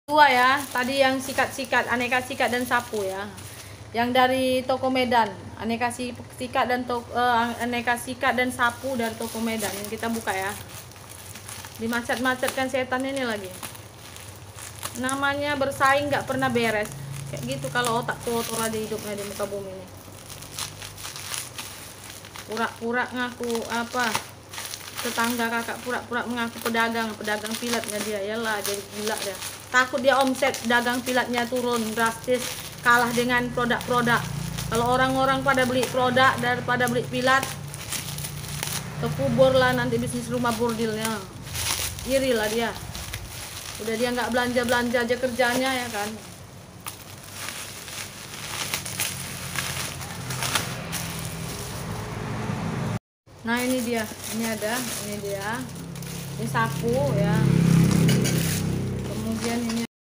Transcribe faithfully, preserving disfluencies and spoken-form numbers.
Dua ya, tadi yang sikat-sikat, aneka sikat dan sapu ya. Yang dari toko Medan, aneka sikat dan toko, uh, aneka sikat dan sapu dari toko Medan yang kita buka ya. Dimacet-macetkan setan ini lagi. Namanya bersaing nggak pernah beres. Kayak gitu kalau otak kotor aja hidupnya di muka bumi ini. Pura-pura ngaku apa? Tetangga kakak pura-pura mengaku pedagang, pedagang pilatnya dia, yalah jadi gila dia. Takut dia omset dagang pilatnya turun drastis, kalah dengan produk-produk. Kalau orang-orang pada beli produk daripada beli pilat, kekubur lah nanti bisnis rumah bordilnya. Iri lah dia. Udah dia nggak belanja-belanja aja kerjanya ya kan. Nah ini dia, ini ada, ini dia, ini sapu ya. Kemudian ini